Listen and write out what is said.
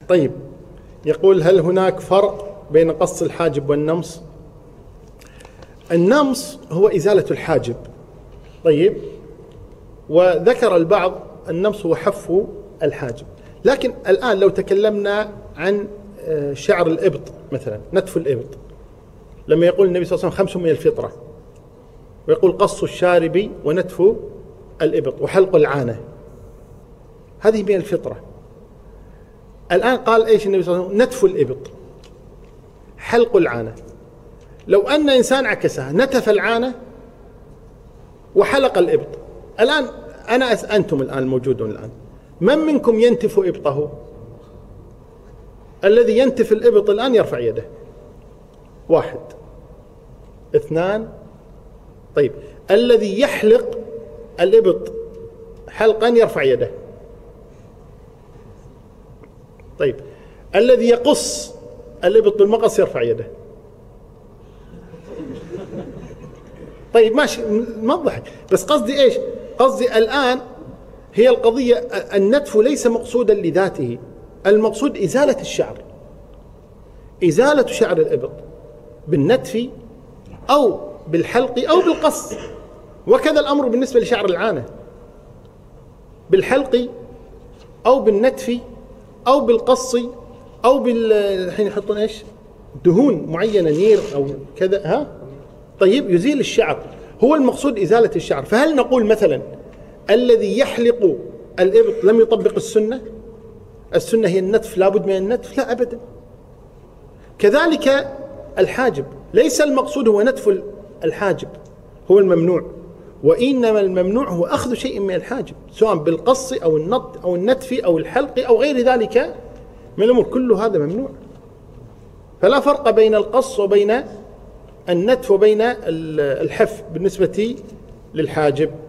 طيب، يقول: هل هناك فرق بين قص الحاجب والنمص؟ النمص هو إزالة الحاجب. طيب، وذكر البعض النمص هو حف الحاجب. لكن الآن لو تكلمنا عن شعر الإبط مثلا، نتف الإبط، لما يقول النبي صلى الله عليه وسلم 5 من الفطرة، ويقول قص الشارب ونتف الإبط وحلق العانة، هذه من الفطرة. الآن قال إيش النبي صلى الله عليه وسلم؟ نتف الإبط، حلق العانة. لو أن إنسان عكسها، نتف العانة وحلق الإبط، الآن أنتم الآن الموجودون الآن، من منكم ينتف إبطه؟ الذي ينتف الإبط الآن يرفع يده. 1 2. طيب، الذي يحلق الإبط حلقا يرفع يده. طيب، الذي يقص الإبط بالمقص يرفع يده. طيب ماشي، ما تضحك، بس قصدي إيش؟ قصدي الآن هي القضية، النتف ليس مقصودا لذاته، المقصود إزالة الشعر، إزالة شعر الإبط بالنتف أو بالحلق أو بالقص. وكذا الأمر بالنسبة لشعر العانة، بالحلق أو بالنتف أو بالقص أو الحين يحطون إيش؟ دهون معينة، نير أو كذا، ها؟ طيب، يزيل الشعر، هو المقصود إزالة الشعر. فهل نقول مثلا الذي يحلق الإبط لم يطبق السنة؟ السنة هي النتف، لابد من النتف؟ لا أبدا. كذلك الحاجب، ليس المقصود هو نتف الحاجب، هو الممنوع، وإنما الممنوع هو أخذ شيء من الحاجب، سواء بالقص أو النط أو النتف أو الحلق أو غير ذلك من الأمور، كل هذا ممنوع. فلا فرق بين القص وبين النتف وبين الحف بالنسبة للحاجب.